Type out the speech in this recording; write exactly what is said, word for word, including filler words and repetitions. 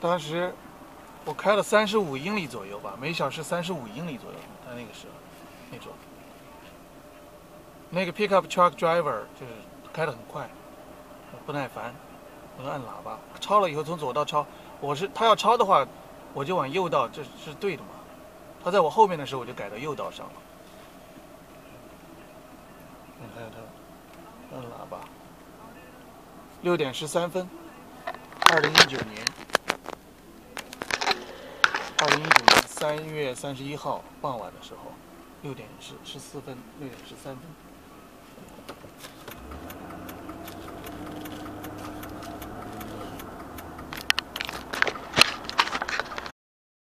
当时我开了三十五英里左右吧，每小时三十五英里左右，他那个时候那种。那个 pickup truck driver 就是开得很快，不耐烦，我就按喇叭，超了以后从左道超，我是他要超的话，我就往右道，这是对的嘛。他在我后面的时候，我就改到右道上了。你看他按喇叭，六点十三分，二零一九年，二零一九年三月三十一号傍晚的时候，六点十十四分，六点十三分。